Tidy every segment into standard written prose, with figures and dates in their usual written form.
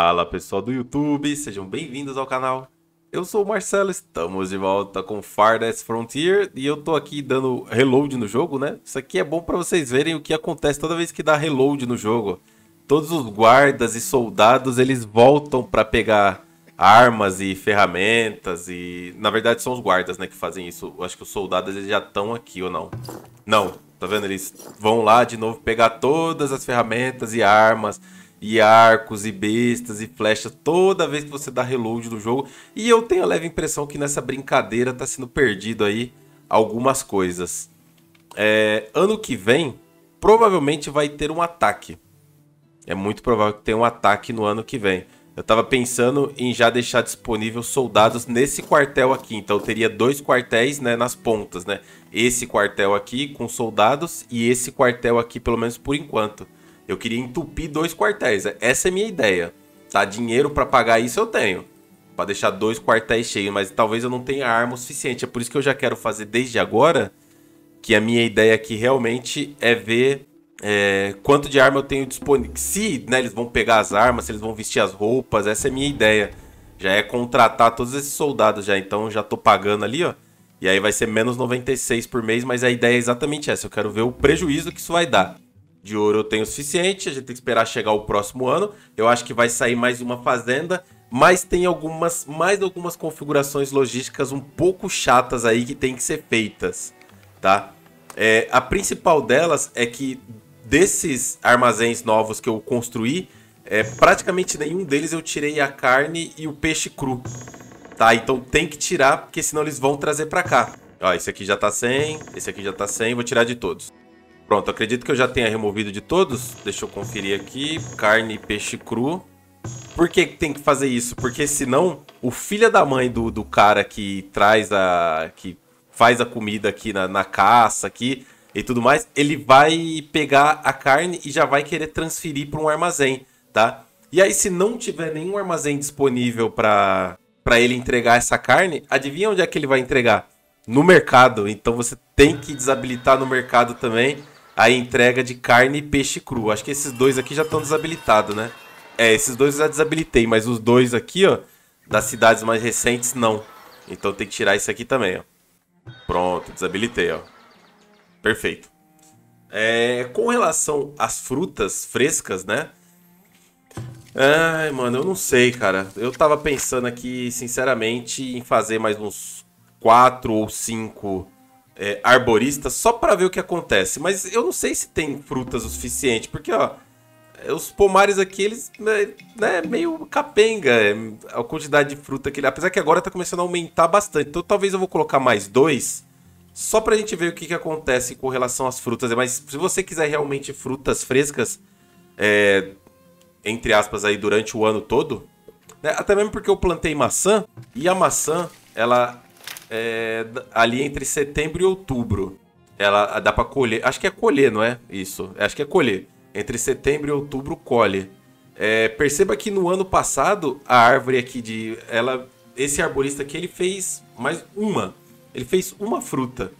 Fala pessoal do YouTube, sejam bem-vindos ao canal. Eu sou o Marcelo, estamos de volta com Farthest Frontier e eu tô aqui dando reload no jogo, né? Isso aqui é bom pra vocês verem o que acontece toda vez que dá reload no jogo. Todos os guardas e soldados, eles voltam pra pegar armas e ferramentas e... Na verdade são os guardas, né, que fazem isso. Eu acho que os soldados eles já estão aqui ou não. Não, tá vendo? Eles vão lá de novo pegar todas as ferramentas e armas e arcos e bestas e flechas toda vez que você dá reload no jogo. E eu tenho a leve impressão que nessa brincadeira tá sendo perdido aí algumas coisas. Ano que vem, provavelmente vai ter um ataque. É muito provável que tenha um ataque no ano que vem. Eu tava pensando em já deixar disponível soldados nesse quartel aqui. Então eu teria dois quartéis, né, nas pontas, né? Esse quartel aqui com soldados e esse quartel aqui, pelo menos por enquanto. Eu queria entupir dois quartéis. Essa é a minha ideia. Tá? Dinheiro pra pagar isso eu tenho. Pra deixar dois quartéis cheios. Mas talvez eu não tenha arma o suficiente. É por isso que eu já quero fazer desde agora. Que a minha ideia aqui realmente é ver quanto de arma eu tenho disponível. Se, né, eles vão pegar as armas, se eles vão vestir as roupas. Essa é a minha ideia. Já é contratar todos esses soldados já. Então eu já tô pagando ali, ó. E aí vai ser menos 96 por mês. Mas a ideia é exatamente essa. Eu quero ver o prejuízo que isso vai dar. De ouro eu tenho o suficiente, a gente tem que esperar chegar o próximo ano. Eu acho que vai sair mais uma fazenda, mas tem mais algumas configurações logísticas um pouco chatas aí que tem que ser feitas, tá? A principal delas é que desses armazéns novos que eu construí, praticamente nenhum deles eu tirei a carne e o peixe cru, tá? Então tem que tirar, porque senão eles vão trazer pra cá. Ó, esse aqui já tá sem, esse aqui já tá sem, vou tirar de todos. Pronto, acredito que eu já tenha removido de todos. Deixa eu conferir aqui. Carne e peixe cru. Por que tem que fazer isso? Porque senão o filho da mãe do cara que traz que faz a comida aqui na caça aqui e tudo mais, ele vai pegar a carne e já vai querer transferir para um armazém, tá? E aí se não tiver nenhum armazém disponível para ele entregar essa carne, adivinha onde é que ele vai entregar? No mercado. Então você tem que desabilitar no mercado também a entrega de carne e peixe cru. Acho que esses dois aqui já estão desabilitados, né? Esses dois eu já desabilitei, mas os dois aqui, ó, das cidades mais recentes, não. Então tem que tirar isso aqui também, ó. Pronto, desabilitei, ó. Perfeito. Com relação às frutas frescas, né? Ai, mano, eu não sei, cara. Eu tava pensando aqui, sinceramente, em fazer mais uns 4 ou 5 arboristas só pra ver o que acontece. Mas eu não sei se tem frutas o suficiente, porque, ó, os pomares aqui, eles, né, meio capenga, a quantidade de fruta que ele... Apesar que agora tá começando a aumentar bastante. Então talvez eu vou colocar mais dois, só pra gente ver o que acontece com relação às frutas. Mas se você quiser realmente frutas frescas, entre aspas, aí durante o ano todo, né, até mesmo porque eu plantei maçã, e a maçã, ela ali entre setembro e outubro, ela dá pra colher, acho que é colher, não é? Isso, acho que é colher. Entre setembro e outubro colhe. Perceba que no ano passado, a árvore aqui esse arborista aqui, ele fez mais uma. Ele fez uma fruta.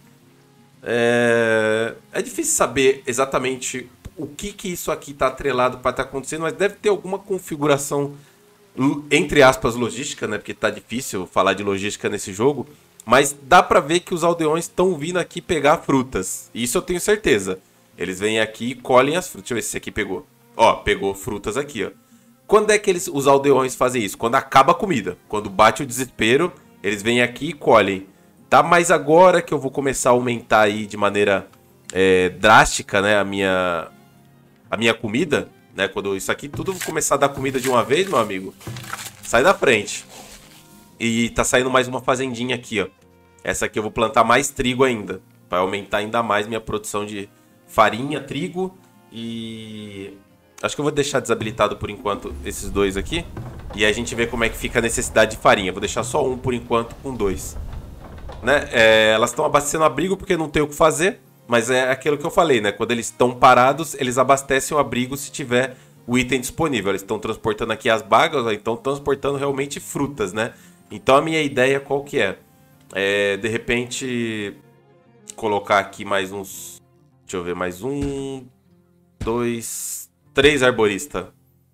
É difícil saber exatamente o que isso aqui tá atrelado para estar acontecendo, mas deve ter alguma configuração, entre aspas, logística, né? Porque tá difícil falar de logística nesse jogo. Mas dá pra ver que os aldeões estão vindo aqui pegar frutas. Isso eu tenho certeza. Eles vêm aqui e colhem as frutas. Deixa eu ver se esse aqui pegou. Ó, pegou frutas aqui, ó. Quando é que os aldeões fazem isso? Quando acaba a comida. Quando bate o desespero, eles vêm aqui e colhem. Tá? Mas agora que eu vou começar a aumentar aí de maneira drástica, né, a minha comida, né? Quando isso aqui tudo começar a dar comida de uma vez, meu amigo, sai da frente. E tá saindo mais uma fazendinha aqui, ó. Essa aqui eu vou plantar mais trigo ainda, para aumentar ainda mais minha produção de farinha, trigo e... Acho que eu vou deixar desabilitado por enquanto esses dois aqui. E aí a gente vê como é que fica a necessidade de farinha. Vou deixar só um por enquanto com dois. Né? Elas estão abastecendo abrigo porque não tem o que fazer. Mas é aquilo que eu falei, né? Quando eles estão parados, eles abastecem o abrigo se tiver o item disponível. Eles estão transportando aqui as bagas, ou então transportando realmente frutas, né? Então a minha ideia qual que é? De repente colocar aqui mais uns... Deixa eu ver, mais um, dois, três arboristas.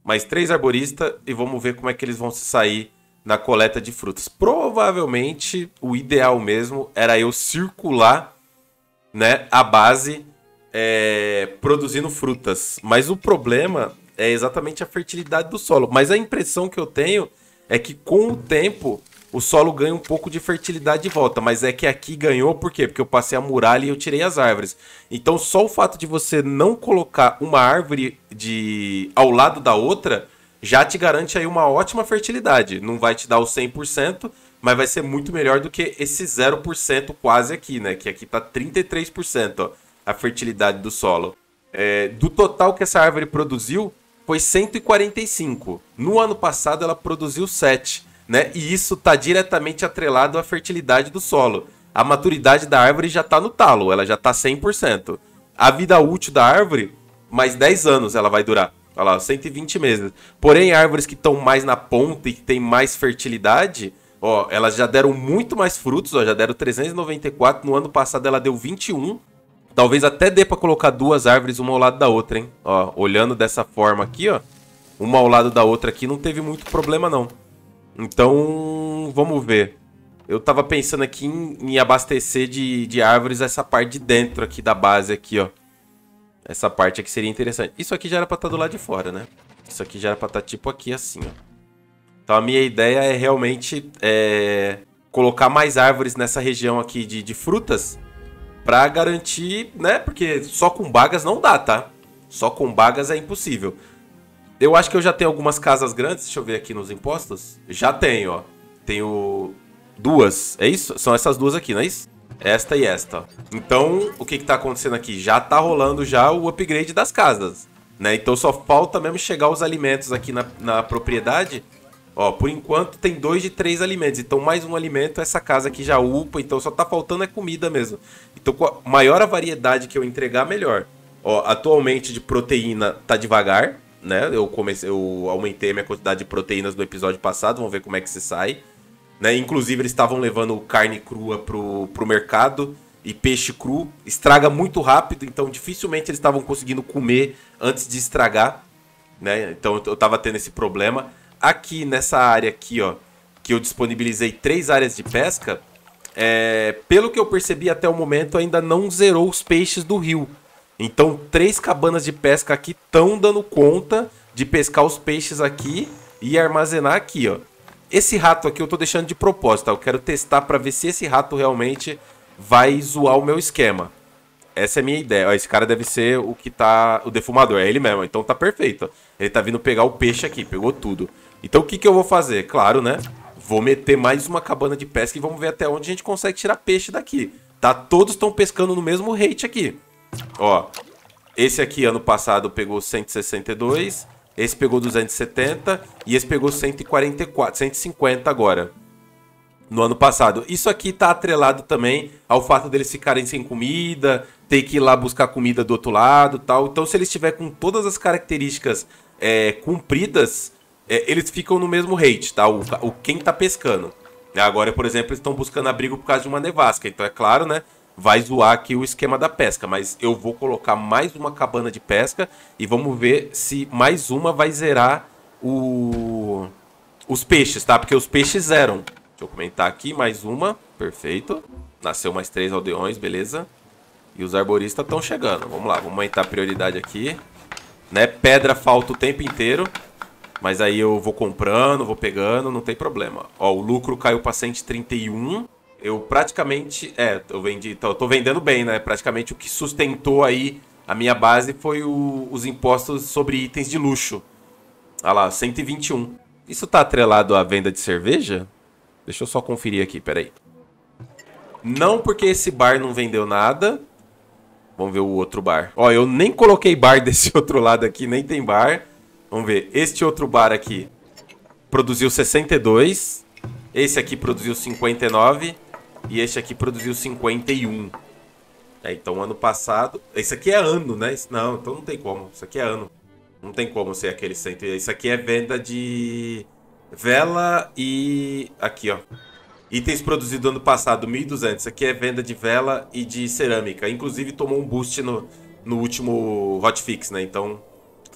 mais 3 arboristas e vamos ver como é que eles vão se sair na coleta de frutas. Provavelmente o ideal mesmo era eu circular, né, a base produzindo frutas. Mas o problema é exatamente a fertilidade do solo. Mas a impressão que eu tenho é que com o tempo o solo ganha um pouco de fertilidade de volta. Mas é que aqui ganhou por quê? Porque eu passei a muralha e eu tirei as árvores. Então só o fato de você não colocar uma árvore ao lado da outra já te garante aí uma ótima fertilidade. Não vai te dar o 100%, mas vai ser muito melhor do que esse 0% quase aqui, né? Que aqui tá 33%, ó, a fertilidade do solo. Do total que essa árvore produziu, foi 145. No ano passado ela produziu 7, né? E isso está diretamente atrelado à fertilidade do solo. A maturidade da árvore já está no talo, ela já está 100%. A vida útil da árvore, mais 10 anos ela vai durar. Olha lá, 120 meses. Porém, árvores que estão mais na ponta e que têm mais fertilidade, ó, elas já deram muito mais frutos, ó, já deram 394. No ano passado ela deu 21. Talvez até dê para colocar 2 árvores uma ao lado da outra, hein? Ó, olhando dessa forma aqui, ó, uma ao lado da outra aqui, não teve muito problema, não. Então, vamos ver. Eu tava pensando aqui em abastecer de árvores essa parte de dentro aqui da base aqui, ó. Essa parte aqui seria interessante. Isso aqui já era pra estar do lado de fora, né? Isso aqui já era pra estar tipo aqui, assim, ó. Então a minha ideia é realmente colocar mais árvores nessa região aqui de frutas pra garantir, né? Porque só com bagas não dá, tá? Só com bagas é impossível. Eu acho que eu já tenho algumas casas grandes. Deixa eu ver aqui nos impostos. Já tenho, ó. Tenho 2. É isso? São essas 2 aqui, não é isso? Esta e esta. Então, o que tá acontecendo aqui? Já tá rolando já o upgrade das casas, né? Então só falta mesmo chegar os alimentos aqui na propriedade. Ó, por enquanto tem 2 de 3 alimentos. Então mais um alimento, essa casa aqui já upa. Então só tá faltando é comida mesmo. Então maior a variedade que eu entregar, melhor. Ó, atualmente de proteína tá devagar, né? Eu aumentei a minha quantidade de proteínas no episódio passado. Vamos ver como é que se sai. Né? Inclusive eles estavam levando carne crua pro mercado e peixe cru. Estraga muito rápido, então dificilmente eles estavam conseguindo comer antes de estragar, né? Então eu tava tendo esse problema. Aqui nessa área aqui, ó, que eu disponibilizei 3 áreas de pesca, pelo que eu percebi até o momento ainda não zerou os peixes do rio. Então 3 cabanas de pesca aqui estão dando conta de pescar os peixes aqui e armazenar aqui, ó. Esse rato aqui eu tô deixando de propósito, tá? Eu quero testar pra ver se esse rato realmente vai zoar o meu esquema. Essa é a minha ideia. Ó, esse cara deve ser o que tá... o defumador, é ele mesmo. Então tá perfeito. Ele tá vindo pegar o peixe aqui, pegou tudo. Então o que que eu vou fazer? Claro, né? Vou meter mais uma cabana de pesca e vamos ver até onde a gente consegue tirar peixe daqui. Tá? Todos estão pescando no mesmo rate aqui. Ó, esse aqui ano passado pegou 162... Esse pegou 270 e esse pegou 144, 150 agora. No ano passado. Isso aqui tá atrelado também ao fato deles ficarem sem comida, ter que ir lá buscar comida do outro lado e tal. Então se eles estiverem com todas as características cumpridas, eles ficam no mesmo rate, tá? Quem tá pescando. Agora, por exemplo, eles estão buscando abrigo por causa de uma nevasca. Então é claro, né? Vai zoar aqui o esquema da pesca, mas eu vou colocar mais uma cabana de pesca e vamos ver se mais uma vai zerar os peixes, tá? Porque os peixes zeram. Deixa eu comentar aqui, mais uma, perfeito. Nasceu mais 3 aldeões, beleza. E os arboristas estão chegando, vamos lá, vamos aumentar a prioridade aqui. Né? Pedra falta o tempo inteiro, mas aí eu vou comprando, vou pegando, não tem problema. Ó, o lucro caiu para 131. Eu praticamente, eu vendi, tô vendendo bem, né? Praticamente o que sustentou aí a minha base foi os impostos sobre itens de luxo. Olha lá, 121. Isso tá atrelado à venda de cerveja? Deixa eu só conferir aqui, peraí. Não, porque esse bar não vendeu nada. Vamos ver o outro bar. Ó, eu nem coloquei bar desse outro lado aqui, nem tem bar. Vamos ver, este outro bar aqui produziu 62. Esse aqui produziu 59. E este aqui produziu 51. Então, ano passado... Esse aqui é ano, né? Não, então não tem como. Isso aqui é ano. Não tem como ser aquele 100. Isso aqui é venda de vela e... Aqui, ó. Itens produzidos ano passado, 1.200. Isso aqui é venda de vela e de cerâmica. Inclusive, tomou um boost no último hotfix, né? Então,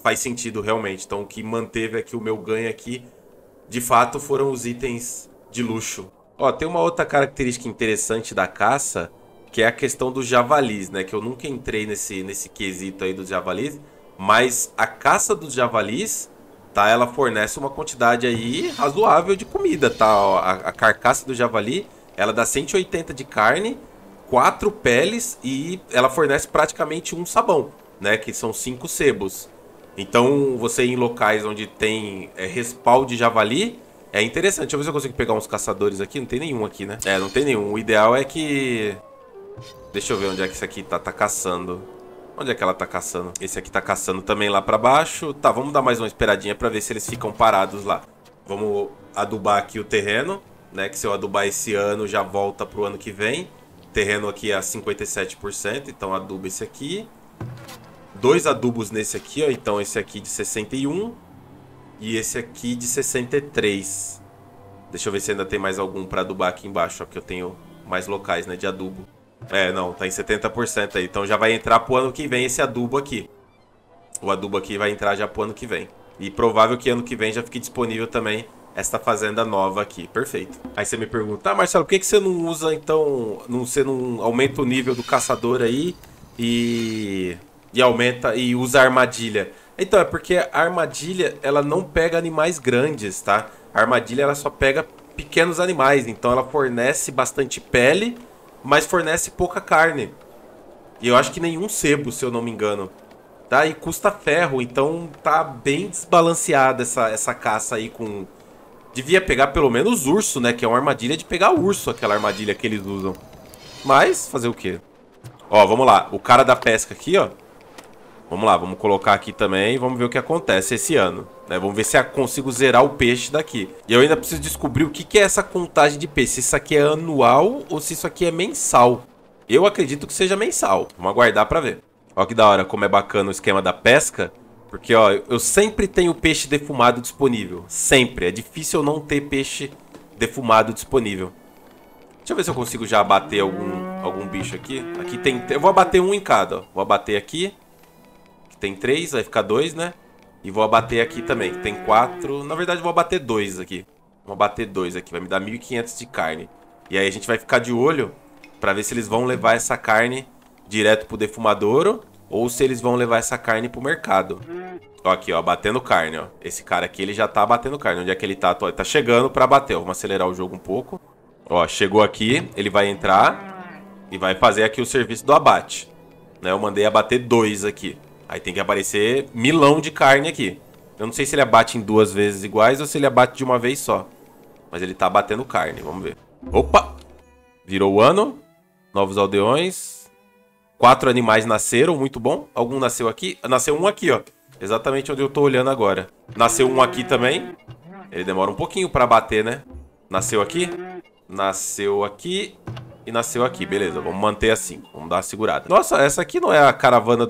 faz sentido realmente. Então o que manteve aqui o meu ganho aqui, de fato, foram os itens de luxo. Ó, tem uma outra característica interessante da caça, que é a questão dos javalis, né? Que eu nunca entrei nesse quesito aí dos javalis, mas a caça dos javalis, tá? Ela fornece uma quantidade aí razoável de comida, tá? Ó, a carcaça do javali, ela dá 180 de carne, 4 peles e ela fornece praticamente um sabão, né? Que são 5 sebos. Então, você ir em locais onde tem respawn de javali é interessante. Deixa eu ver se eu consigo pegar uns caçadores aqui. Não tem nenhum aqui, né? É, não tem nenhum. O ideal é que... Deixa eu ver onde é que esse aqui tá caçando. Onde é que ela tá caçando? Esse aqui tá caçando também lá pra baixo. Tá, vamos dar mais uma esperadinha pra ver se eles ficam parados lá. Vamos adubar aqui o terreno, né? Que se eu adubar esse ano, já volta pro ano que vem. O terreno aqui é a 57%, então aduba esse aqui. 2 adubos nesse aqui, ó. Então esse aqui de 61 e esse aqui de 63. Deixa eu ver se ainda tem mais algum pra adubar aqui embaixo, ó. Porque eu tenho mais locais, né, de adubo. É, não, tá em 70% aí. Então já vai entrar pro ano que vem esse adubo aqui. O adubo aqui vai entrar já pro ano que vem. E provável que ano que vem já fique disponível também esta fazenda nova aqui. Perfeito. Aí você me pergunta, Marcelo, por que você não usa, então... Você não aumenta o nível do caçador aí e aumenta e usa a armadilha? Então, é porque a armadilha, ela não pega animais grandes, tá? A armadilha, ela só pega pequenos animais. Então ela fornece bastante pele, mas fornece pouca carne. E eu acho que nenhum sebo, se eu não me engano. Tá? E custa ferro, então tá bem desbalanceada essa caça aí com... Devia pegar pelo menos urso, né? Que é uma armadilha de pegar urso, aquela armadilha que eles usam. Mas, fazer o quê? Ó, vamos lá. O cara da pesca aqui, ó. Vamos lá, vamos colocar aqui também e vamos ver o que acontece esse ano, né? Vamos ver se eu consigo zerar o peixe daqui. E eu ainda preciso descobrir o que é essa contagem de peixe. Se isso aqui é anual ou se isso aqui é mensal. Eu acredito que seja mensal. Vamos aguardar pra ver. Ó que da hora, como é bacana o esquema da pesca. Porque, ó, eu sempre tenho peixe defumado disponível. Sempre. É difícil eu não ter peixe defumado disponível. Deixa eu ver se eu consigo já abater algum bicho aqui. Aqui tem... Eu vou abater um em cada, ó. Vou abater aqui. Tem 3, vai ficar 2, né? E vou abater aqui também, que tem 4. Na verdade, vou abater 2 aqui. Vou abater 2 aqui, vai me dar 1.500 de carne. E aí a gente vai ficar de olho pra ver se eles vão levar essa carne direto pro defumadouro ou se eles vão levar essa carne pro mercado. Ó, aqui, ó, batendo carne, ó. Esse cara aqui, ele já tá batendo carne. Onde é que ele tá? Ele tá chegando pra bater. Ó, vamos acelerar o jogo um pouco. Ó, chegou aqui, ele vai entrar e vai fazer aqui o serviço do abate. Né? Eu mandei abater 2 aqui. Aí tem que aparecer milão de carne aqui. Eu não sei se ele abate em 2 vezes iguais ou se ele abate de uma vez só. Mas ele tá batendo carne, vamos ver. Opa! Virou o ano. Novos aldeões. 4 animais nasceram, muito bom. Algum nasceu aqui? Nasceu um aqui, ó. Exatamente onde eu tô olhando agora. Nasceu um aqui também. Ele demora um pouquinho pra bater, né? Nasceu aqui. Nasceu aqui. E nasceu aqui, beleza, vamos manter assim. Vamos dar uma segurada. Nossa, essa aqui não é a caravana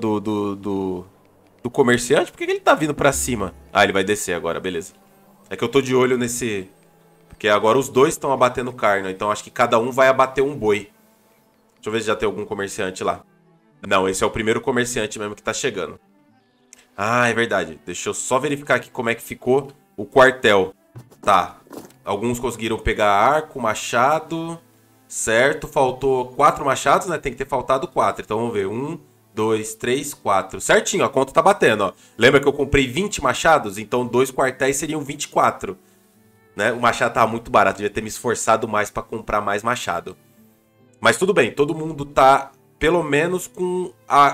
do comerciante? Por que ele tá vindo pra cima? Ah, ele vai descer agora, beleza. É que eu tô de olho nesse... Porque agora os dois estão abatendo carne. Então acho que cada um vai abater um boi. Deixa eu ver se já tem algum comerciante lá. Não, esse é o primeiro comerciante mesmo que tá chegando. Ah, é verdade. Deixa eu só verificar aqui como é que ficou o quartel. Tá. Alguns conseguiram pegar arco, machado... Certo, faltou 4 machados, né? Tem que ter faltado 4. Então vamos ver. 1, 2, 3, 4. Certinho, a conta tá batendo, ó. Lembra que eu comprei 20 machados? Então 2 quartéis seriam 24. Né? O machado tava muito barato. Devia ter me esforçado mais pra comprar mais machado. Mas tudo bem, todo mundo tá pelo menos com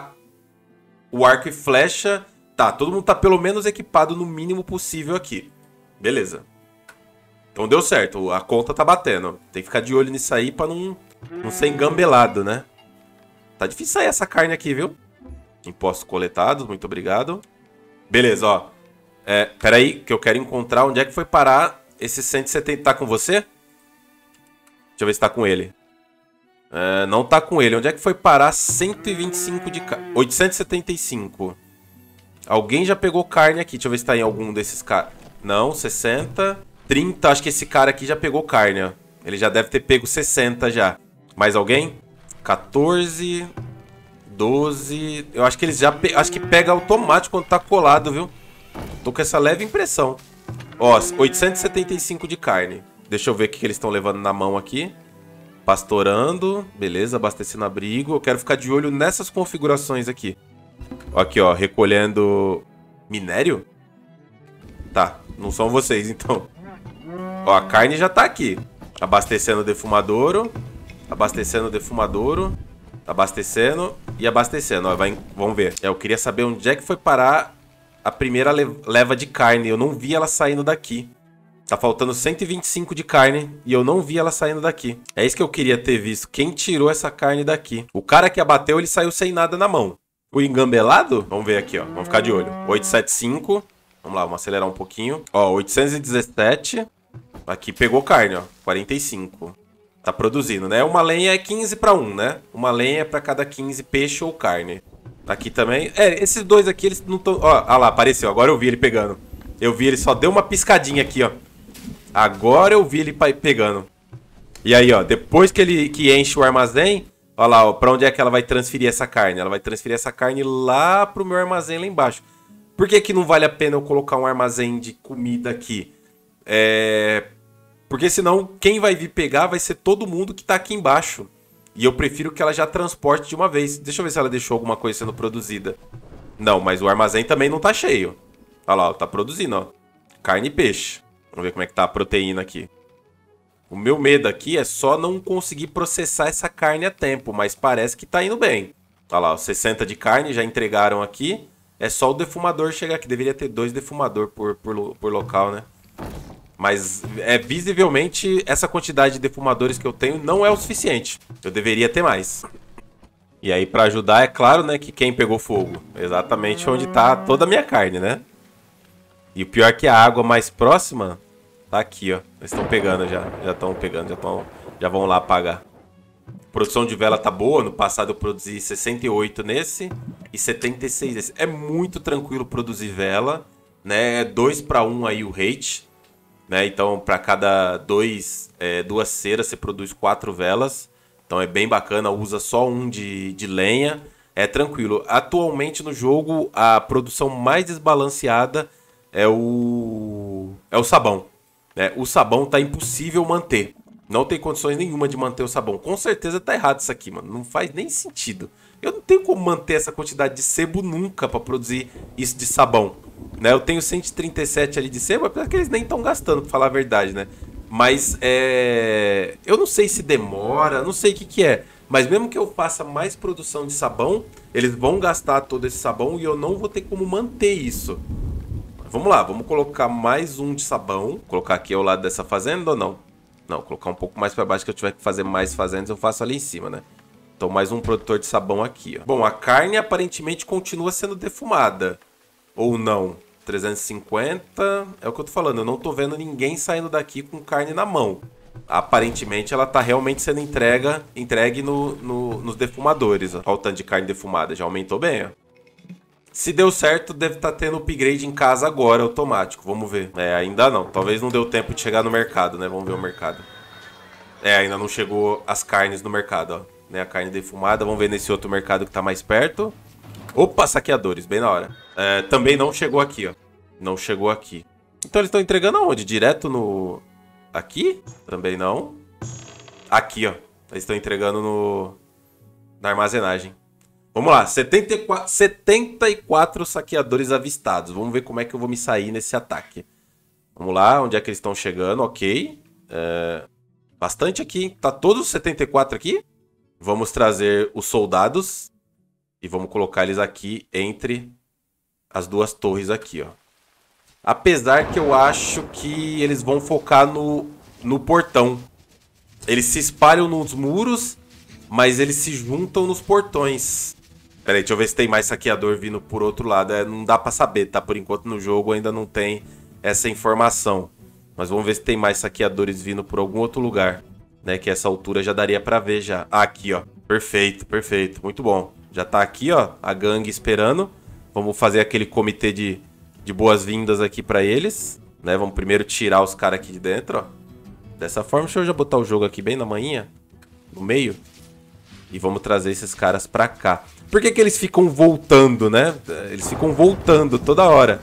o arco e flecha. Tá, todo mundo tá pelo menos equipado no mínimo possível aqui. Beleza. Então deu certo, a conta tá batendo. Tem que ficar de olho nisso aí pra não ser engambelado, né? Tá difícil sair essa carne aqui, viu? Impostos coletados, muito obrigado. Beleza, ó. Pera aí, que eu quero encontrar onde é que foi parar esse 170. Tá com você? Deixa eu ver se tá com ele. Não tá com ele. Onde é que foi parar 125 de carne? 875. Alguém já pegou carne aqui. Deixa eu ver se tá em algum desses caras. Não, 60... 30, acho que esse cara aqui já pegou carne, ó. Ele já deve ter pego 60 já. Mais alguém? 14, 12. Eu acho que eles já... Acho que pega automático quando tá colado, viu? Tô com essa leve impressão. Ó, 875 de carne. Deixa eu ver o que eles estão levando na mão aqui. Pastorando. Beleza, abastecendo abrigo. Eu quero ficar de olho nessas configurações aqui. Aqui, ó, recolhendo minério? Tá, não são vocês, então. Ó, a carne já tá aqui. Abastecendo o defumadouro. Abastecendo o defumadouro. Abastecendo e abastecendo. Ó, vamos ver. Eu queria saber onde é que foi parar a primeira leva de carne. Eu não vi ela saindo daqui. Tá faltando 125 de carne e eu não vi ela saindo daqui. É isso que eu queria ter visto. Quem tirou essa carne daqui? O cara que abateu, ele saiu sem nada na mão. O engambelado? Vamos ver aqui, ó. Vamos ficar de olho. 875. Vamos lá, vamos acelerar um pouquinho. Ó, 817. Aqui pegou carne, ó. 45. Tá produzindo, né? Uma lenha é 15 para 1, né? Uma lenha é para cada 15 peixe ou carne. Aqui também. É, esses dois aqui, eles não estão... Ó lá, apareceu. Agora eu vi ele pegando. Eu vi, ele só deu uma piscadinha aqui, ó. Agora eu vi ele pegando. E aí, ó, depois que enche o armazém, ó lá, ó, pra onde é que ela vai transferir essa carne? Ela vai transferir essa carne lá pro meu armazém lá embaixo. Por que que não vale a pena eu colocar um armazém de comida aqui? Porque senão quem vai vir pegar vai ser todo mundo que tá aqui embaixo. E eu prefiro que ela já transporte de uma vez. Deixa eu ver se ela deixou alguma coisa sendo produzida. Não, mas o armazém também não tá cheio. Olha lá, ó, tá produzindo, ó. Carne e peixe. Vamos ver como é que tá a proteína aqui. O meu medo aqui é só não conseguir processar essa carne a tempo, mas parece que tá indo bem. Olha lá, ó, 60 de carne já entregaram aqui. É só o defumador chegar aqui. Deveria ter 2 defumador por local, né? Mas visivelmente essa quantidade de defumadores que eu tenho não é o suficiente. Eu deveria ter mais. E aí pra ajudar, é claro, né, que quem pegou fogo? Exatamente onde tá toda a minha carne, né? E o pior é que a água mais próxima tá aqui, ó. Eles estão pegando já. Já estão pegando, já vão lá apagar. A produção de vela tá boa. No passado eu produzi 68 nesse e 76 nesse. É muito tranquilo produzir vela, né? 2 para 1 aí o rate, né? Então para cada duas ceras você produz 4 velas. Então é bem bacana. Usa só um de lenha. É tranquilo. Atualmente no jogo a produção mais desbalanceada é o sabão, né? O sabão tá impossível manter. Não tem condições nenhuma de manter o sabão. Com certeza tá errado isso aqui, mano. Não faz nem sentido. Eu não tenho como manter essa quantidade de sebo nunca pra produzir isso de sabão, né? Eu tenho 137 ali de sebo, apesar que eles nem estão gastando, pra falar a verdade, né? Mas eu não sei se demora, não sei o que é. Mas mesmo que eu faça mais produção de sabão, eles vão gastar todo esse sabão e eu não vou ter como manter isso. Vamos lá, vamos colocar mais um de sabão. Vou colocar aqui ao lado dessa fazenda ou não? Não, colocar um pouco mais para baixo, que eu tiver que fazer mais fazendas, eu faço ali em cima, né? Então mais um produtor de sabão aqui, ó. Bom, a carne aparentemente continua sendo defumada. Ou não? 350, é o que eu tô falando, eu não tô vendo ninguém saindo daqui com carne na mão. Aparentemente ela tá realmente sendo entregue nos defumadores, ó. Olha o tanto de carne defumada, já aumentou bem, ó. Se deu certo, deve estar tendo upgrade em casa agora, automático. Vamos ver. Ainda não. Talvez não deu tempo de chegar no mercado, né? Vamos ver o mercado. Ainda não chegou as carnes no mercado, ó. Né? A carne defumada. Vamos ver nesse outro mercado que tá mais perto. Opa, saqueadores, bem na hora. Também não chegou aqui, ó. Não chegou aqui. Então eles estão entregando aonde? Direto no... Aqui? Também não. Aqui, ó. Eles estão entregando na armazenagem. Vamos lá, 74 saqueadores avistados. Vamos ver como é que eu vou me sair nesse ataque. Vamos lá, onde é que eles estão chegando? Ok. Bastante aqui. Tá todos os 74 aqui? Vamos trazer os soldados. E vamos colocar eles aqui entre as duas torres aqui, ó. Apesar que eu acho que eles vão focar no portão. Eles se espalham nos muros, mas eles se juntam nos portões. Pera aí, deixa eu ver se tem mais saqueador vindo por outro lado. Não dá pra saber, tá? Por enquanto no jogo ainda não tem essa informação. Mas vamos ver se tem mais saqueadores vindo por algum outro lugar, né? Que essa altura já daria pra ver já. Ah, aqui, ó. Perfeito, perfeito. Muito bom. Já tá aqui, ó, a gangue esperando. Vamos fazer aquele comitê de boas-vindas aqui pra eles, né? Vamos primeiro tirar os caras aqui de dentro, ó. Dessa forma, deixa eu já botar o jogo aqui bem na manhinha, no meio. E vamos trazer esses caras pra cá. Por que que eles ficam voltando, né? Eles ficam voltando toda hora.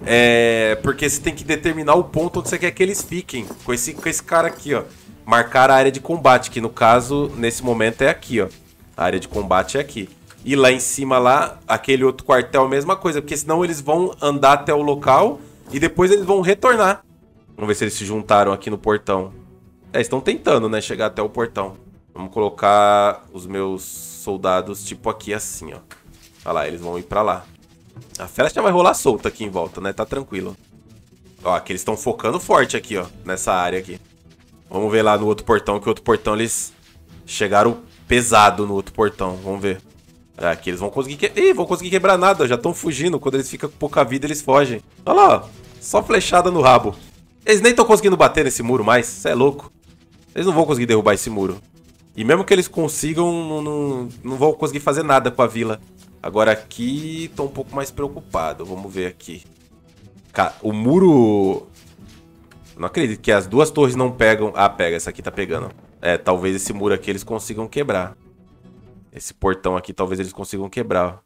Porque você tem que determinar o ponto onde você quer que eles fiquem. Com esse cara aqui, ó. Marcar a área de combate, que no caso, nesse momento, é aqui, ó. A área de combate é aqui. E lá em cima, lá, aquele outro quartel, a mesma coisa. Porque senão eles vão andar até o local e depois eles vão retornar. Vamos ver se eles se juntaram aqui no portão. Estão tentando, né? Chegar até o portão. Vamos colocar os meus soldados, tipo, aqui assim, ó. Olha lá, eles vão ir pra lá. A flecha vai rolar solta aqui em volta, né? Tá tranquilo. Ó, aqui eles estão focando forte aqui, ó. Nessa área aqui. Vamos ver lá no outro portão, que o outro portão eles chegaram pesado no outro portão. Vamos ver. Aqui eles vão conseguir... Ih, vão conseguir quebrar nada. Já estão fugindo. Quando eles ficam com pouca vida, eles fogem. Olha lá, ó. Só flechada no rabo. Eles nem estão conseguindo bater nesse muro mais. Isso é louco. Eles não vão conseguir derrubar esse muro. E mesmo que eles consigam, não vão conseguir fazer nada com a vila. Agora aqui, tô um pouco mais preocupado. Vamos ver aqui. Cara, o muro... Não acredito que as duas torres não pegam... Ah, pega. Essa aqui tá pegando. Talvez esse muro aqui eles consigam quebrar. Esse portão aqui talvez eles consigam quebrar.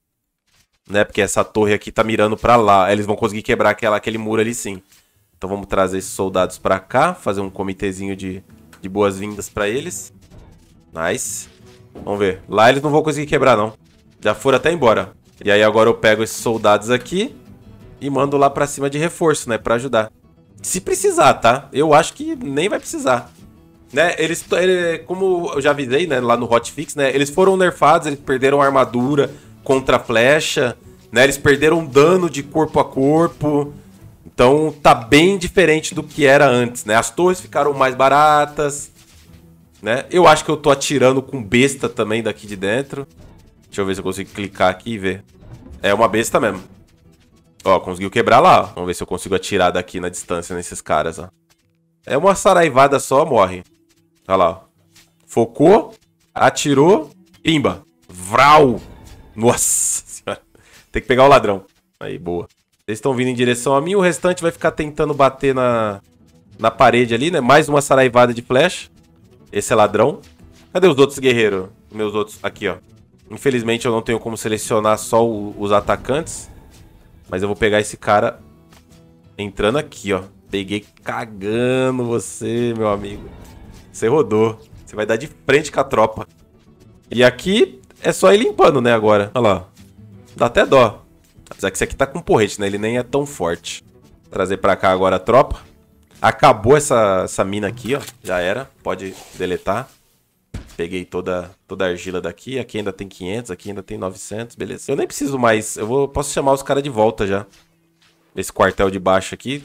Né? Porque essa torre aqui tá mirando pra lá. Eles vão conseguir quebrar aquele muro ali sim. Então vamos trazer esses soldados pra cá. Fazer um comitezinho de boas-vindas pra eles. Nice. Vamos ver. Lá eles não vão conseguir quebrar, não. Já foram até embora. E aí agora eu pego esses soldados aqui e mando lá pra cima de reforço, né? Pra ajudar. Se precisar, tá? Eu acho que nem vai precisar. Né? Como eu já avisei, né? Lá no hotfix, né? Eles foram nerfados, eles perderam armadura contra flecha, né? Eles perderam dano de corpo a corpo. Então tá bem diferente do que era antes, né? As torres ficaram mais baratas, né? Eu acho que eu tô atirando com besta também daqui de dentro. Deixa eu ver se eu consigo clicar aqui e ver. É uma besta mesmo. Ó, conseguiu quebrar lá, ó. Vamos ver se eu consigo atirar daqui na distância nesses caras, ó. É uma saraivada só, morre. Olha lá, ó. Focou, atirou, pimba. Vral. Nossa senhora. Tem que pegar o ladrão. Aí, boa. Eles estão vindo em direção a mim, o restante vai ficar tentando bater na parede ali, né? Mais uma saraivada de flecha. Esse é ladrão. Cadê os outros guerreiros? Meus outros... Aqui, ó. Infelizmente eu não tenho como selecionar só os atacantes. Mas eu vou pegar esse cara entrando aqui, ó. Peguei cagando você, meu amigo. Você rodou. Você vai dar de frente com a tropa. E aqui é só ir limpando, né, agora. Olha lá. Dá até dó. Apesar que esse aqui tá com porrete, né? Ele nem é tão forte. Vou trazer pra cá agora a tropa. Acabou essa mina aqui, ó. Já era. Pode deletar. Peguei toda a argila daqui. Aqui ainda tem 500, aqui ainda tem 900. Beleza. Eu nem preciso mais. Posso chamar os caras de volta já. Esse quartel de baixo aqui.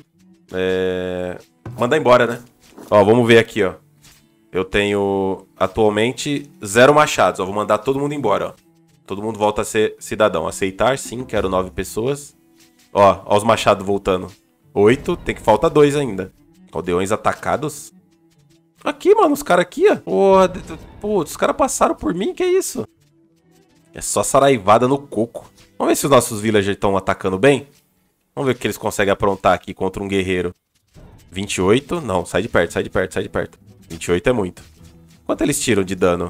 Mandar embora, né? Ó, vamos ver aqui, ó. Eu tenho atualmente 0 machados. Ó, vou mandar todo mundo embora, ó. Todo mundo volta a ser cidadão. Aceitar, sim. Quero 9 pessoas. Ó os machados voltando. 8. Tem que faltar 2 ainda. Aldeões atacados. Aqui, mano. Os caras aqui, ó. Porra. Putz, os caras passaram por mim. Que isso? É só saraivada no coco. Vamos ver se os nossos villagers estão atacando bem. Vamos ver o que eles conseguem aprontar aqui contra um guerreiro. 28. Não, sai de perto, sai de perto, sai de perto. 28 é muito. Quanto eles tiram de dano?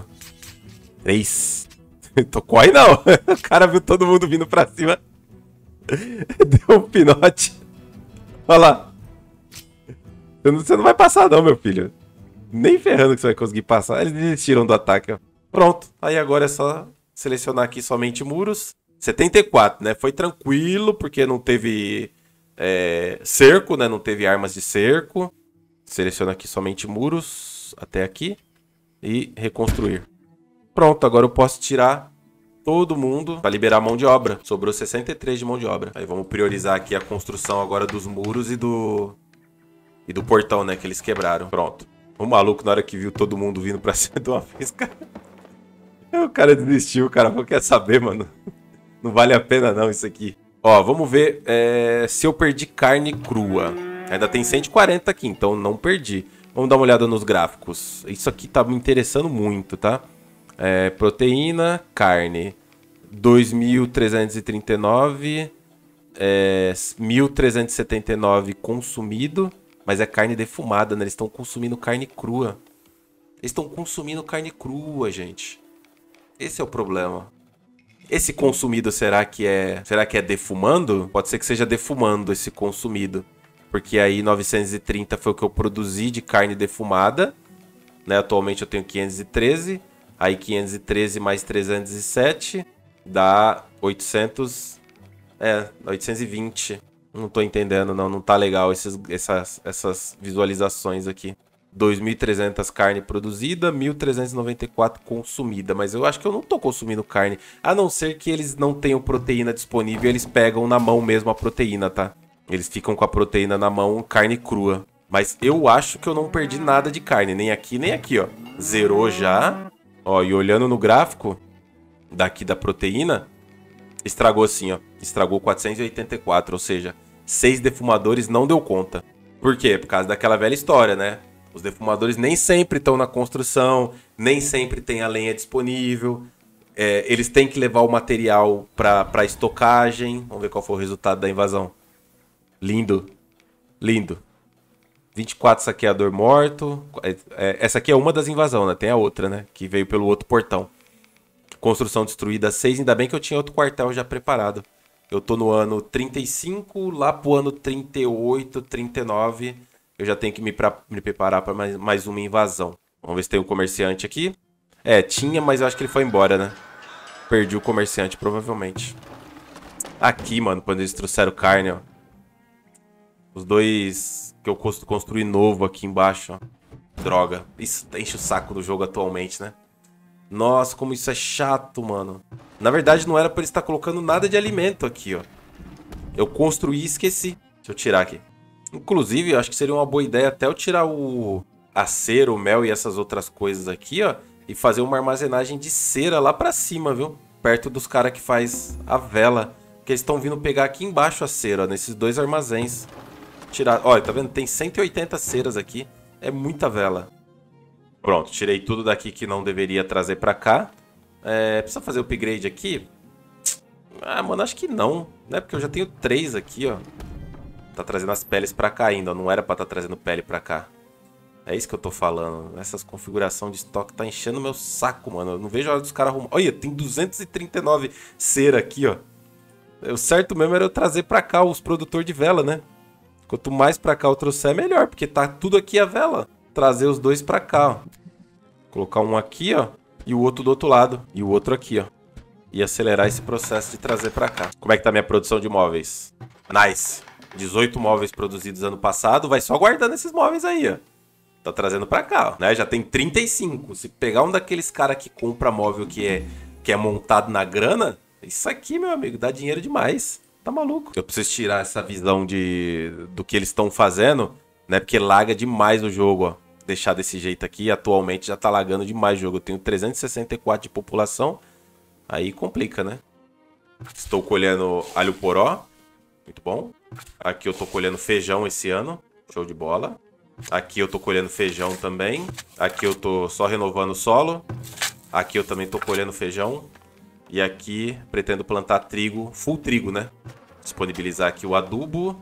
3. Tocou aí não. O cara viu todo mundo vindo pra cima. Deu um pinote. Olha lá. Você não vai passar não, meu filho. Nem ferrando que você vai conseguir passar. Eles desistiram do ataque, ó. Pronto. Aí agora é só selecionar aqui somente muros. 74, né? Foi tranquilo, porque não teve cerco, né? Não teve armas de cerco. Seleciona aqui somente muros até aqui. E reconstruir. Pronto, agora eu posso tirar todo mundo para liberar mão de obra. Sobrou 63 de mão de obra. Aí vamos priorizar aqui a construção agora dos muros e do portão, né? Que eles quebraram. Pronto. O maluco, na hora que viu todo mundo vindo pra cima de uma vez, cara... O cara desistiu, cara. Não quer saber, mano. Não vale a pena não isso aqui. Ó, vamos ver se eu perdi carne crua. Ainda tem 140 aqui, então não perdi. Vamos dar uma olhada nos gráficos. Isso aqui tá me interessando muito, tá? Proteína, carne. 2.339. 1.379 consumido. Mas é carne defumada, né? Eles estão consumindo carne crua. Eles estão consumindo carne crua, gente. Esse é o problema. Esse consumido será que é defumando? Pode ser que seja defumando esse consumido. Porque aí 930 foi o que eu produzi de carne defumada, né? Atualmente eu tenho 513, aí 513 mais 307 dá 820. Não tô entendendo, não tá legal essas visualizações aqui. 2.300 carne produzida, 1.394 consumida. Mas eu acho que eu não tô consumindo carne. A não ser que eles não tenham proteína disponível, eles pegam na mão mesmo a proteína, tá? Eles ficam com a proteína na mão, carne crua. Mas eu acho que eu não perdi nada de carne, nem aqui, ó. Zerou já. Ó, e olhando no gráfico daqui da proteína, estragou assim, ó. Estragou 484, ou seja, 6 defumadores não deu conta. Por quê? Por causa daquela velha história, né? Os defumadores nem sempre estão na construção, nem sempre tem a lenha disponível. Eles têm que levar o material para estocagem. Vamos ver qual foi o resultado da invasão. Lindo. Lindo. 24 saqueador morto. Essa aqui é uma das invasões, né? Tem a outra, né? Que veio pelo outro portão. Construção destruída 6. Ainda bem que eu tinha outro quartel já preparado. Eu tô no ano 35, lá pro ano 38, 39... eu já tenho que me preparar para mais uma invasão. Vamos ver se tem um comerciante aqui. Tinha, mas eu acho que ele foi embora, né? Perdi o comerciante, provavelmente. Aqui, mano, quando eles trouxeram carne, ó. Os dois que eu construí novo aqui embaixo, ó. Droga. Isso enche o saco do jogo atualmente, né? Nossa, como isso é chato, mano. Na verdade, não era pra ele estar colocando nada de alimento aqui, ó. Eu construí e esqueci. Deixa eu tirar aqui. Inclusive, eu acho que seria uma boa ideia até eu tirar a cera, o mel e essas outras coisas aqui, ó. E fazer uma armazenagem de cera lá pra cima, viu? Perto dos caras que faz a vela. Porque eles estão vindo pegar aqui embaixo a cera, ó, nesses dois armazéns. Tirar... Olha, tá vendo? Tem 180 ceras aqui. É muita vela. Pronto, tirei tudo daqui que não deveria trazer pra cá. Precisa fazer upgrade aqui? Ah, mano, acho que não. Né? Porque eu já tenho 3 aqui, ó. Tá trazendo as peles pra cá ainda. Não era pra tá trazendo pele pra cá. É isso que eu tô falando. Essas configurações de estoque tá enchendo meu saco, mano. Eu não vejo a hora dos caras arrumar. Olha, tem 239 cera aqui, ó. O certo mesmo era eu trazer pra cá os produtores de vela, né? Quanto mais pra cá eu trouxer, melhor. Porque tá tudo aqui a vela. Trazer os dois pra cá, ó. Colocar um aqui, ó. E o outro do outro lado. E o outro aqui, ó. E acelerar esse processo de trazer pra cá. Como é que tá a minha produção de móveis? Nice. 18 móveis produzidos ano passado. Vai só guardando esses móveis aí, ó. Tá trazendo pra cá, ó. Né? Já tem 35. Se pegar um daqueles caras que compra móvel que é montado na grana, isso aqui, meu amigo, dá dinheiro demais. Tá maluco? Eu preciso tirar essa visão do que eles estão fazendo, né? Porque laga demais o jogo, ó. Deixar desse jeito aqui, atualmente já tá lagando demais o jogo. Eu tenho 364 de população. Aí complica, né? Estou colhendo alho poró. Muito bom. Aqui eu tô colhendo feijão esse ano. Show de bola. Aqui eu tô colhendo feijão também. Aqui eu tô só renovando o solo. Aqui eu também tô colhendo feijão. E aqui pretendo plantar trigo, full trigo, né? Disponibilizar aqui o adubo.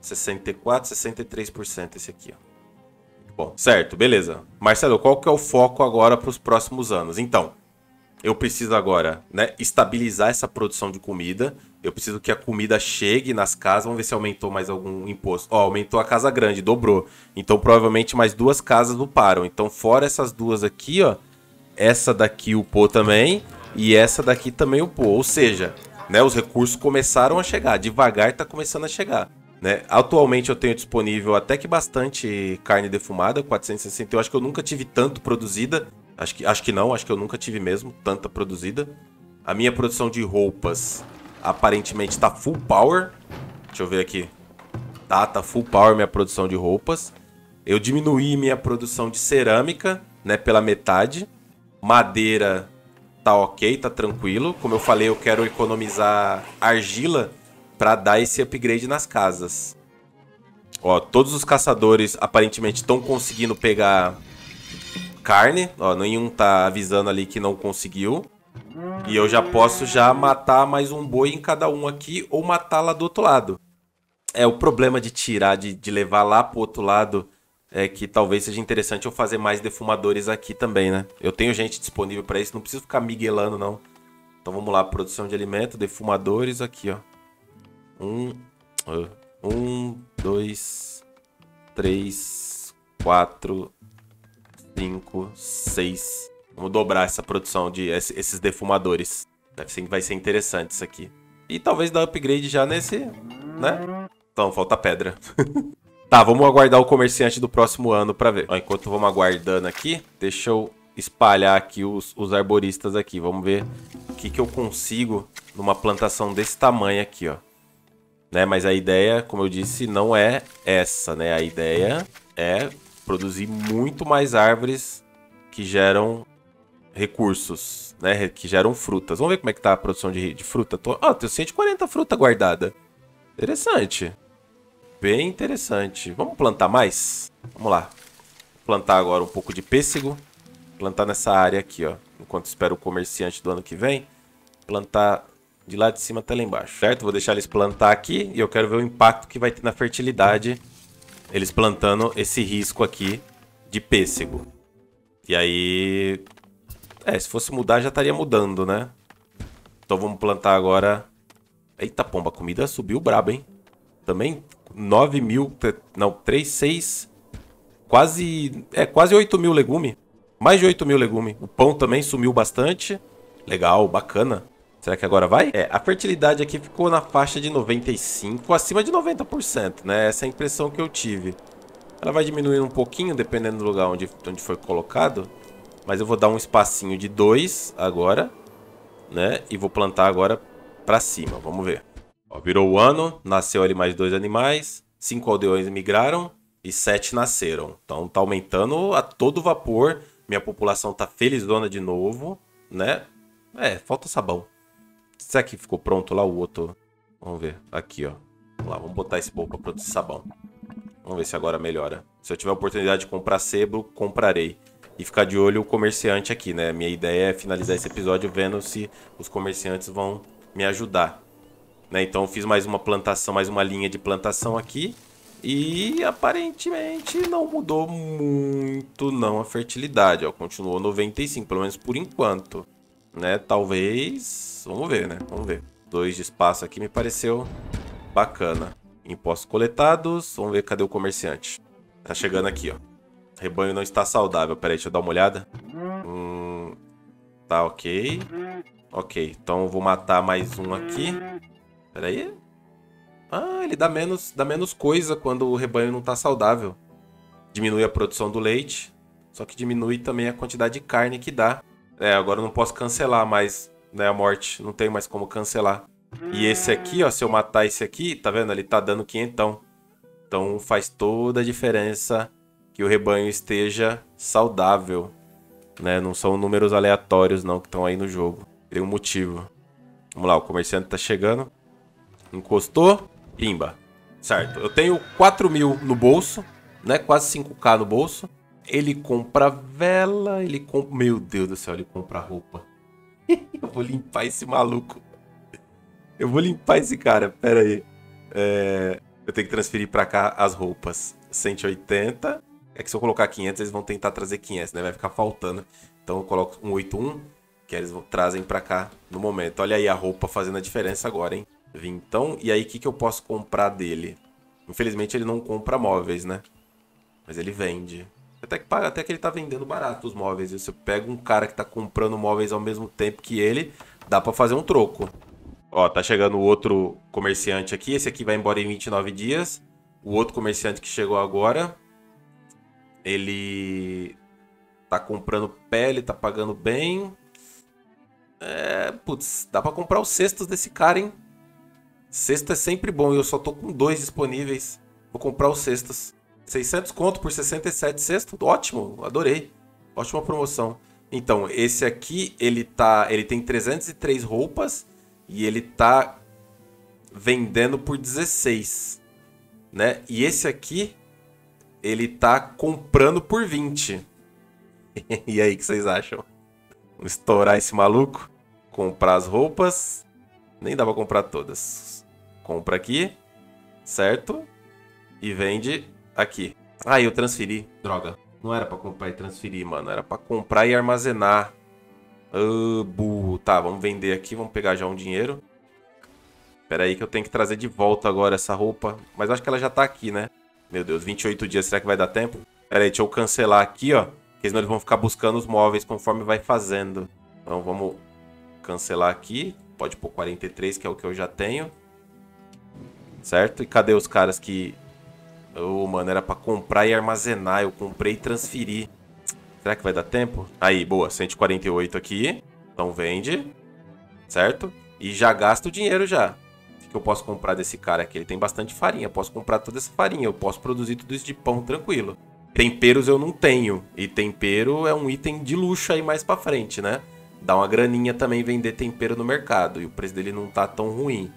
64, 63% esse aqui, ó. Bom, certo, beleza. Marcelo, qual que é o foco agora para os próximos anos? Então, eu preciso agora, né, estabilizar essa produção de comida. Eu preciso que a comida chegue nas casas. Vamos ver se aumentou mais algum imposto. Ó, aumentou a casa grande, dobrou. Então, provavelmente mais 2 casas uparam. Então, fora essas 2 aqui, ó, essa daqui upou também e essa daqui também upou. Ou seja, né, os recursos começaram a chegar. Devagar tá começando a chegar. Né? Atualmente eu tenho disponível até que bastante carne defumada, 460. Eu acho que eu nunca tive tanto produzida. Acho que não, acho que eu nunca tive mesmo tanta produzida. A minha produção de roupas aparentemente tá full power. Deixa eu ver aqui. Tá full power minha produção de roupas. Eu diminuí minha produção de cerâmica, né, pela metade. Madeira tá ok, tá tranquilo. Como eu falei, eu quero economizar argila para dar esse upgrade nas casas. Ó, todos os caçadores aparentemente estão conseguindo pegar carne. Ó, nenhum tá avisando ali que não conseguiu. E eu já posso já matar mais um boi em cada um aqui ou matar lá do outro lado. O problema de tirar, de levar lá pro outro lado é que talvez seja interessante eu fazer mais defumadores aqui também, né? Eu tenho gente disponível para isso, não preciso ficar miguelando, não. Então vamos lá, produção de alimento, defumadores, aqui, ó. 2, 3, 4, 5, 6. Vamos dobrar essa produção de esses defumadores. Vai ser interessante isso aqui. E talvez dar upgrade já nesse, né? Então, falta pedra. Tá, vamos aguardar o comerciante do próximo ano pra ver. Ó, enquanto vamos aguardando aqui, deixa eu espalhar aqui os arboristas aqui. Vamos ver o que eu consigo numa plantação desse tamanho aqui, ó. Né? Mas a ideia, como eu disse, não é essa, né? A ideia é produzir muito mais árvores que geram recursos, né? Que geram frutas. Vamos ver como é que tá a produção de fruta. Tenho 140 fruta guardada. Interessante. Bem interessante. Vamos plantar mais? Vamos lá. Vou plantar agora um pouco de pêssego. Plantar nessa área aqui, ó. Enquanto espero o comerciante do ano que vem. Plantar de lá de cima até lá embaixo, certo? Vou deixar eles plantar aqui e eu quero ver o impacto que vai ter na fertilidade eles plantando esse risco aqui de pêssego. E aí... se fosse mudar já estaria mudando, né? Então vamos plantar agora... Eita pomba, a comida subiu brabo, hein? Também 9 mil... Não, 3, 6... Quase 8 mil legumes. Mais de 8 mil legumes. O pão também sumiu bastante. Legal, bacana. Será que agora vai? A fertilidade aqui ficou na faixa de 95%, acima de 90%, né? Essa é a impressão que eu tive. Ela vai diminuindo um pouquinho, dependendo do lugar onde foi colocado. Mas eu vou dar um espacinho de 2 agora, né? E vou plantar agora pra cima, vamos ver. Ó, virou o ano, nasceu ali mais 2 animais, 5 aldeões migraram e 7 nasceram. Então tá aumentando a todo vapor, minha população tá felizona de novo, né? Falta sabão. Será que ficou pronto lá o outro? Vamos ver. Aqui, ó. Vamos lá, vamos botar esse bowl para produzir sabão. Vamos ver se agora melhora. Se eu tiver a oportunidade de comprar sebo, comprarei. E ficar de olho o comerciante aqui, né? Minha ideia é finalizar esse episódio vendo se os comerciantes vão me ajudar. Né? Então eu fiz mais uma plantação, mais uma linha de plantação aqui. E aparentemente não mudou muito não a fertilidade. Ó. Continuou 95, pelo menos por enquanto. Né? Talvez... Vamos ver, né? Vamos ver. 2 de espaço aqui me pareceu bacana. Impostos coletados. Vamos ver cadê o comerciante. Tá chegando aqui, ó. Rebanho não está saudável. Peraí, deixa eu dar uma olhada. Tá ok. Ok, então eu vou matar mais um aqui. Peraí. Ele dá menos coisa quando o rebanho não tá saudável. Diminui a produção do leite. Só que diminui também a quantidade de carne que dá. Agora eu não posso cancelar mais, né, a morte. Não tem mais como cancelar. E esse aqui, ó, se eu matar esse aqui, tá vendo? Ele tá dando 500. Então faz toda a diferença que o rebanho esteja saudável, né? Não são números aleatórios, não, que estão aí no jogo. Tem um motivo. Vamos lá, o comerciante tá chegando. Encostou. Imba. Certo. Eu tenho 4 mil no bolso, né? Quase 5k no bolso. Ele compra vela, ele compra... Meu Deus do céu, ele compra roupa. Eu vou limpar esse maluco. Eu vou limpar esse cara, pera aí. Eu tenho que transferir pra cá as roupas. 180. É que se eu colocar 500, eles vão tentar trazer 500, né? Vai ficar faltando. Então eu coloco 181, que eles trazem pra cá no momento. Olha aí a roupa fazendo a diferença agora, hein? Vintão. E aí, o que eu posso comprar dele? Infelizmente, ele não compra móveis, né? Mas ele vende. Até que ele tá vendendo barato os móveis. Se você pega um cara que tá comprando móveis ao mesmo tempo que ele, dá pra fazer um troco. Ó, tá chegando o outro comerciante aqui. Esse aqui vai embora em 29 dias. O outro comerciante que chegou agora, ele tá comprando pele, tá pagando bem. Putz, dá pra comprar os cestos desse cara, hein? Cesto é sempre bom e eu só tô com 2 disponíveis. Vou comprar os cestos. 600 conto por 67 cestos. Ótimo, adorei. Ótima promoção. Então, esse aqui, ele tem 303 roupas e ele tá vendendo por 16, né? E esse aqui, ele tá comprando por 20. E aí, o que vocês acham? Vamos estourar esse maluco? Comprar as roupas. Nem dá pra comprar todas. Compra aqui, certo? E vende aqui. Eu transferi. Droga. Não era pra comprar e transferir, mano. Era pra comprar e armazenar. Burro. Tá, vamos vender aqui, vamos pegar já um dinheiro. Pera aí que eu tenho que trazer de volta agora essa roupa. Mas acho que ela já tá aqui, né? Meu Deus, 28 dias, será que vai dar tempo? Pera aí, deixa eu cancelar aqui, ó. Porque senão eles vão ficar buscando os móveis conforme vai fazendo. Então vamos cancelar aqui. Pode pôr 43, que é o que eu já tenho. Certo? E cadê os caras que... Oh, mano, era pra comprar e armazenar. Eu comprei e transferi. Será que vai dar tempo? Aí, boa, 148 aqui. Então vende. Certo? E já gasta o dinheiro já. O que eu posso comprar desse cara aqui? Ele tem bastante farinha. Eu posso comprar toda essa farinha. Eu posso produzir tudo isso de pão tranquilo. Temperos eu não tenho. E tempero é um item de luxo aí mais pra frente, né? Dá uma graninha também vender tempero no mercado. E o preço dele não tá tão ruim.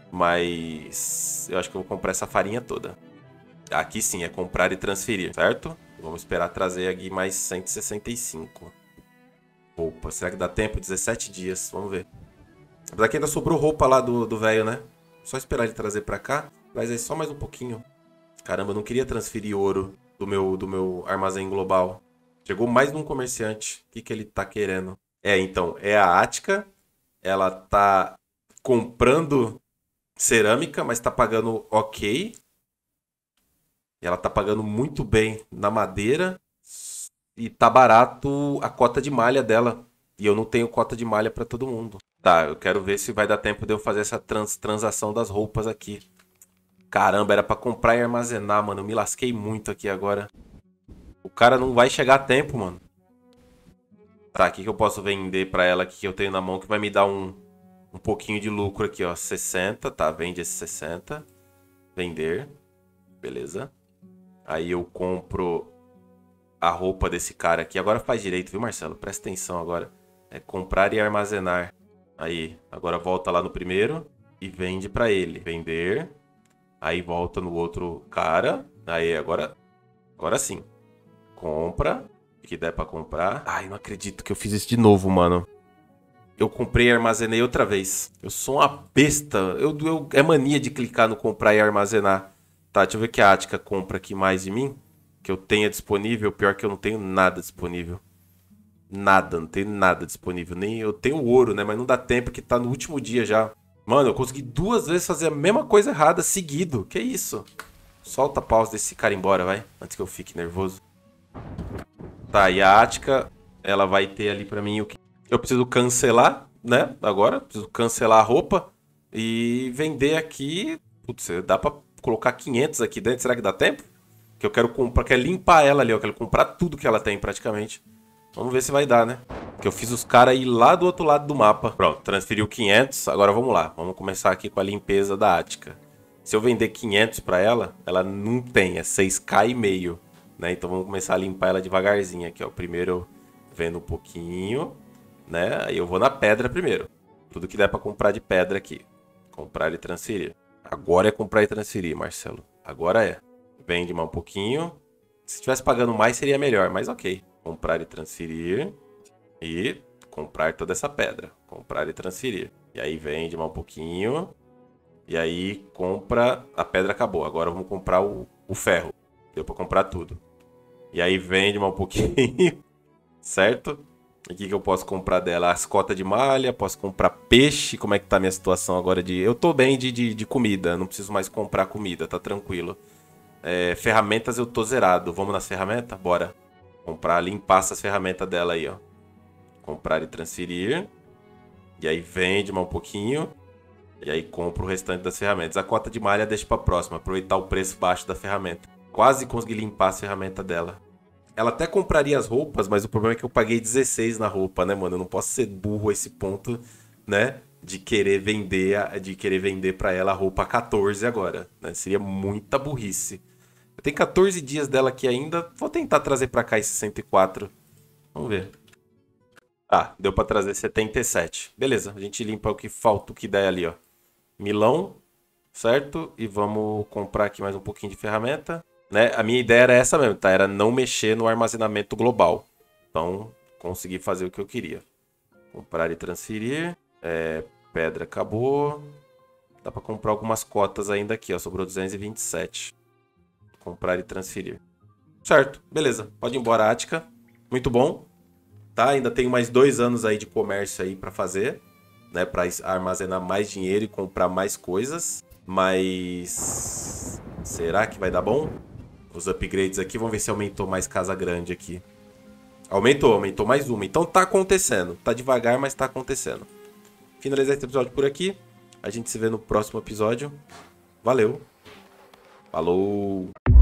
Mas eu acho que eu vou comprar essa farinha toda. Aqui sim, é comprar e transferir, certo? Vamos esperar trazer aqui mais 165. Opa, será que dá tempo? 17 dias, vamos ver. Apesar que ainda sobrou roupa lá do velho, né? Só esperar ele trazer pra cá. Mas aí só mais um pouquinho. Caramba, eu não queria transferir ouro do meu armazém global. Chegou mais um comerciante. O que ele tá querendo? Então, é a Ática. Ela tá comprando cerâmica, mas tá pagando ok. E ela tá pagando muito bem na madeira. E tá barato a cota de malha dela. E eu não tenho cota de malha pra todo mundo. Tá, eu quero ver se vai dar tempo de eu fazer essa transação das roupas aqui. Caramba, era pra comprar e armazenar, mano. Eu me lasquei muito aqui agora. O cara não vai chegar a tempo, mano. Tá, o que eu posso vender pra ela aqui que eu tenho na mão que vai me dar um pouquinho de lucro aqui, ó. 60, tá, vende esse 60. Vender. Beleza. Aí eu compro a roupa desse cara aqui. Agora faz direito, viu, Marcelo? Presta atenção agora. É comprar e armazenar. Aí, agora volta lá no primeiro e vende pra ele. Vender. Aí volta no outro cara. Aí, agora sim. Compra. O que der pra comprar. Ai, não acredito que eu fiz isso de novo, mano. Eu comprei e armazenei outra vez. Eu sou uma besta. É mania de clicar no comprar e armazenar. Tá, deixa eu ver que a Ática compra aqui mais de mim. Que eu tenha disponível. Pior que eu não tenho nada disponível. Nada, não tenho nada disponível. Nem eu tenho ouro, né? Mas não dá tempo que tá no último dia já. Mano, eu consegui 2 vezes fazer a mesma coisa errada seguido. Que isso? Solta a pausa desse cara embora, vai. Antes que eu fique nervoso. Tá, e a Ática, ela vai ter ali pra mim o que... Eu preciso cancelar, né? Agora, preciso cancelar a roupa. E vender aqui... Putz, dá pra colocar 500 aqui dentro. Será que dá tempo? Que eu quero comprar, quero limpar ela ali. Eu quero comprar tudo que ela tem praticamente. Vamos ver se vai dar, né? Que eu fiz os caras ir lá do outro lado do mapa. Pronto, transferiu 500. Agora vamos lá. Vamos começar aqui com a limpeza da Ática. Se eu vender 500 pra ela, ela não tem. É 6k e meio. Né? Então vamos começar a limpar ela devagarzinho aqui, ó. Primeiro eu vendo um pouquinho, né? Aí eu vou na pedra primeiro. Tudo que der pra comprar de pedra aqui. Comprar e transferir. Agora é comprar e transferir, Marcelo. Agora é. Vende mais um pouquinho. Se estivesse pagando mais seria melhor, mas ok. Comprar e transferir. E comprar toda essa pedra. Comprar e transferir. E aí vende mais um pouquinho. E aí compra... A pedra acabou. Agora vamos comprar o ferro. Deu pra comprar tudo. E aí vende mais um pouquinho. Certo? E o que eu posso comprar dela? As cotas de malha. Posso comprar peixe. Como é que tá a minha situação agora de... Eu tô bem de comida. Não preciso mais comprar comida. Tá tranquilo. Ferramentas eu tô zerado. Vamos nas ferramentas? Bora. Comprar, limpar essas ferramentas dela aí, ó. Comprar e transferir. E aí vende mais um pouquinho. E aí compra o restante das ferramentas. A cota de malha deixa pra próxima. Aproveitar o preço baixo da ferramenta. Quase consegui limpar as ferramentas dela. Ela até compraria as roupas, mas o problema é que eu paguei 16 na roupa, né, mano? Eu não posso ser burro a esse ponto, né? De querer vender pra ela a roupa a 14 agora, né? Seria muita burrice. Eu tenho 14 dias dela aqui ainda. Vou tentar trazer pra cá esse 104. Vamos ver. Ah, deu pra trazer 77. Beleza, a gente limpa o que falta, o que der ali, ó. Milão, certo? E vamos comprar aqui mais um pouquinho de ferramenta. Né? A minha ideia era essa mesmo, tá? Era não mexer no armazenamento global. Então, consegui fazer o que eu queria. Comprar e transferir. Pedra acabou. Dá pra comprar algumas cotas ainda aqui, ó. Sobrou 227. Comprar e transferir. Certo, beleza. Pode ir embora, Ática. Muito bom. tá? Ainda tenho mais 2 anos aí de comércio aí pra fazer, né? Pra armazenar mais dinheiro e comprar mais coisas. Mas... será que vai dar bom? Os upgrades aqui, vamos ver se aumentou mais casa grande aqui. Aumentou mais uma. Então tá acontecendo. Tá devagar, mas tá acontecendo. Finalizar esse episódio por aqui. A gente se vê no próximo episódio. Valeu. Falou.